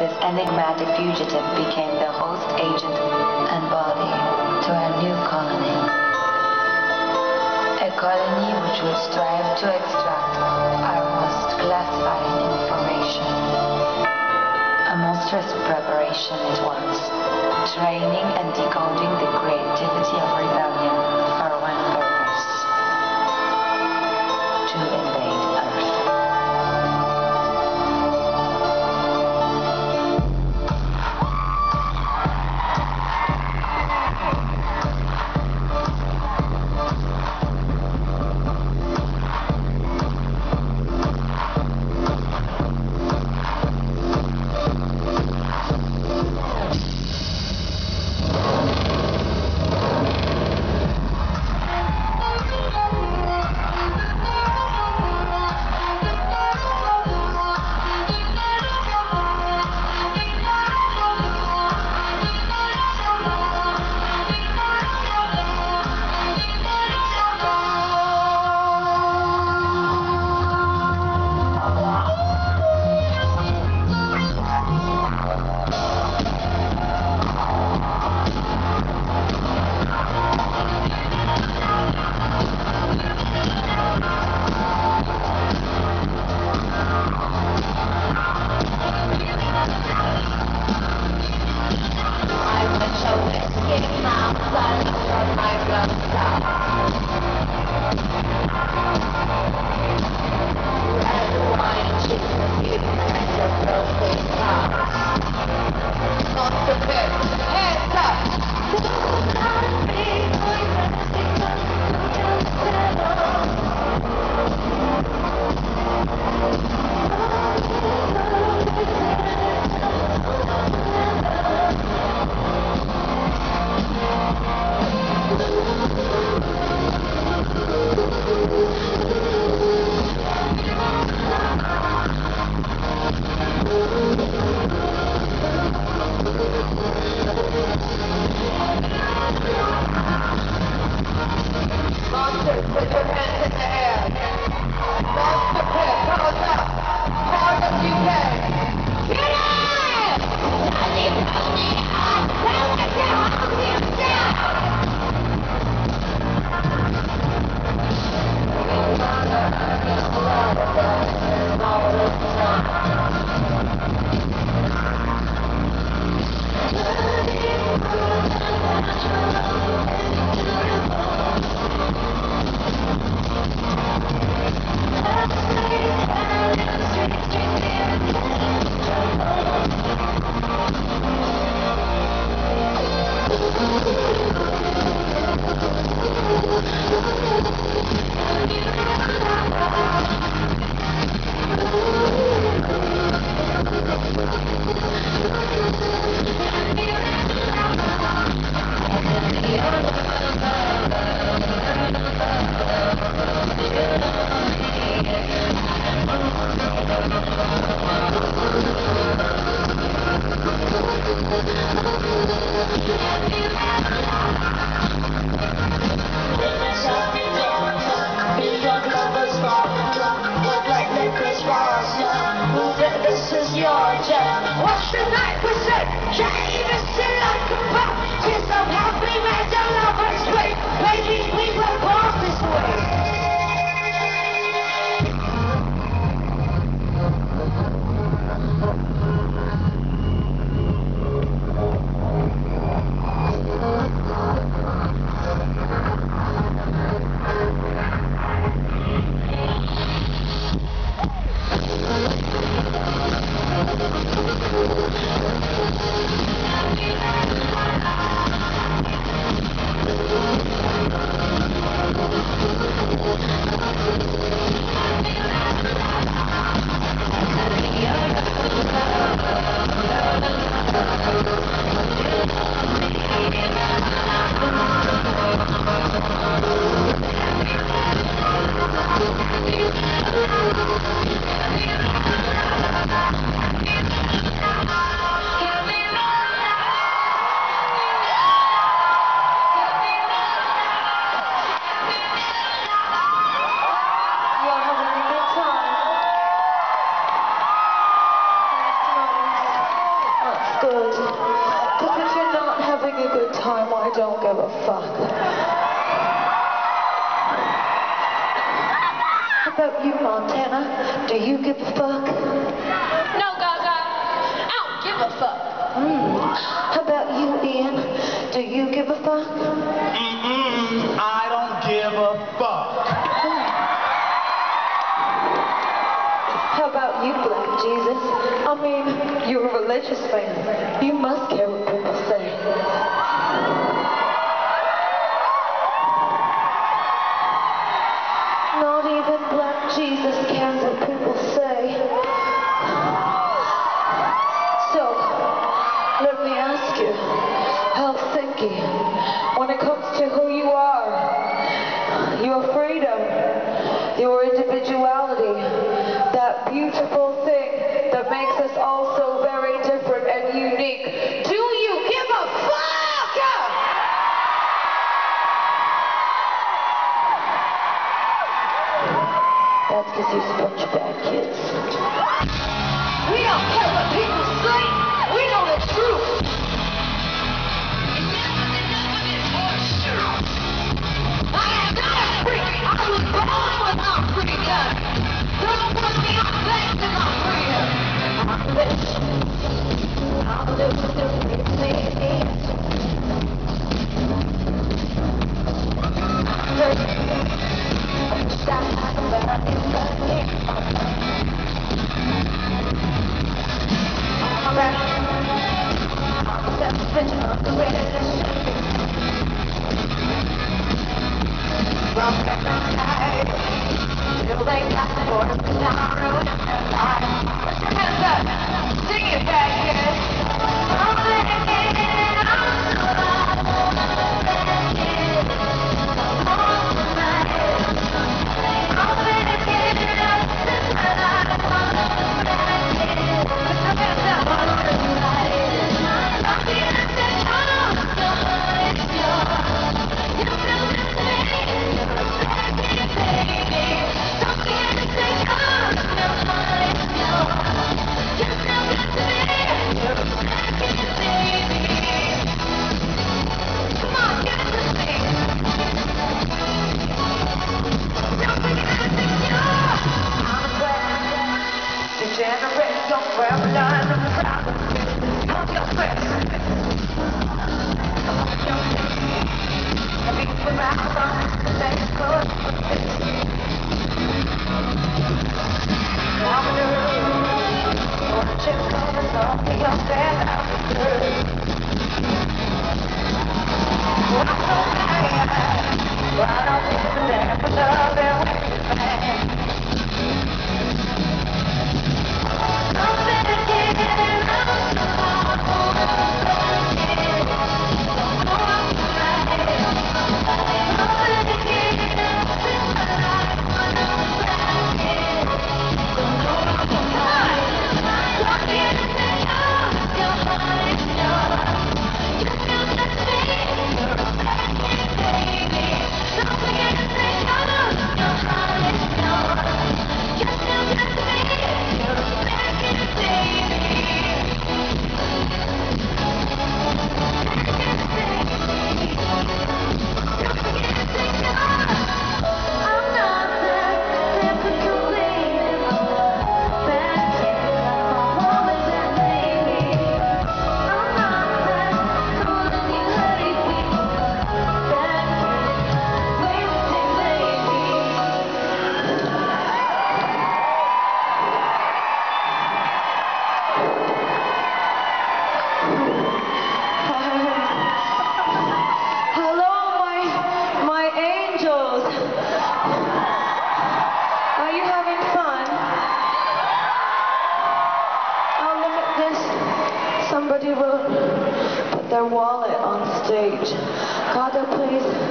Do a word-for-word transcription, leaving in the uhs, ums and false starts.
this enigmatic fugitive became the host agent and body to a new colony. A colony which would strive to extract our most classified information. A monstrous preparation it was, training and decoding the creativity of rebellion for one purpose: to invade Earth. fuck. How about you, Montana? Do you give a fuck? No, Gaga. I don't give a fuck. Mm. How about you, Ian? Do you give a fuck? Mm-mm, I don't give a fuck. How about you, Black Jesus? I mean, you're a religious man. You must care what people say. Not even Black Jesus cares what people say. So, let me ask you, Helsinki, when it comes to who you are, your freedom, your individuality, that beautiful thing that makes us all so very different and unique, do you give a fuck? That's because you're a bunch of bad kids. We don't care what people say. We know the truth. I am not a freak. I was born without freedom. Don't put me on place in my freedom. I'm a bitch. I'll do the thing. Sing it back, Degenerate, don't grab a line on the ground. Hold your breath. I beat the mouth on the next course. Down the road, watch it coming off the outside out the dirt. I'm so mad. Right off in the neck for love and when it's bad. Somebody will put their wallet on stage. Gaga, please.